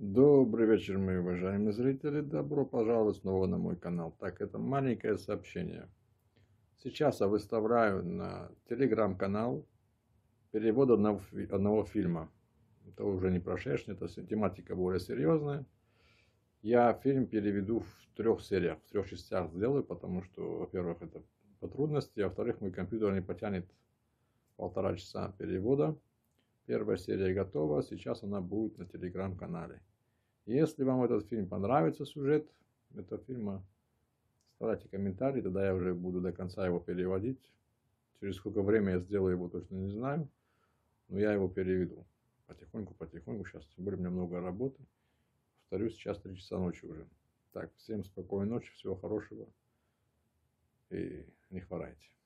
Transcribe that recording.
Добрый вечер, мои уважаемые зрители. Добро пожаловать снова на мой канал. Так, это маленькое сообщение. Сейчас я выставляю на телеграм-канал перевод одного фильма. Это уже не прошедший, это тематика более серьезная. Я фильм переведу в 3 сериях, в 3 частях сделаю, потому что, во-первых, это по трудности, а во-вторых, мой компьютер не потянет 1,5 часа перевода. Первая серия готова, сейчас она будет на телеграм-канале. Если вам этот фильм понравится, сюжет этого фильма, оставляйте комментарий, тогда я уже буду до конца его переводить. Через сколько времени я сделаю его, точно не знаю, но я его переведу. Потихоньку, сейчас, тем более у меня много работы. Повторюсь, сейчас 3 часа ночи уже. Так, всем спокойной ночи, всего хорошего и не хворайте.